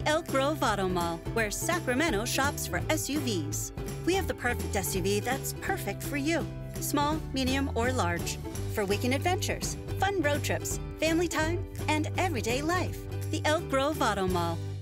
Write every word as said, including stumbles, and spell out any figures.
Elk Grove Auto Mall, where Sacramento shops for S U Vs. We have the perfect S U V that's perfect for you. Small, medium, or large. For weekend adventures, fun road trips, family time, and everyday life. The Elk Grove Auto Mall.